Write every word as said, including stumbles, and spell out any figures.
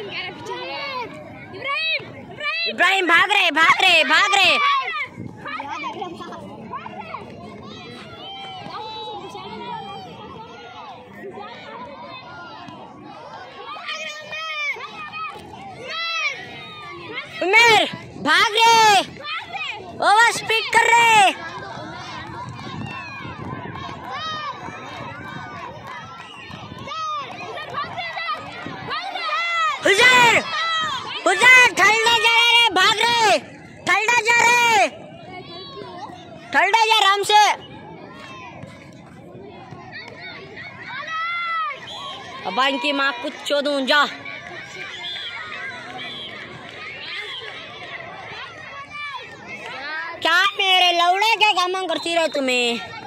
इब्राहिम भाग रहे भाग रहे भाग रहे। उमेर भाग रहे, ओवर स्पीड कर रहे। हुजैर हुजैर ठल्डा जा रहे, भाग रहे, ठल्डा जा रहे, ठल्डा जा आराम से। अब इनकी माँ कुछ चोदूं जा। क्या मेरे लौड़े क्या काम करती रहे तुम्हें।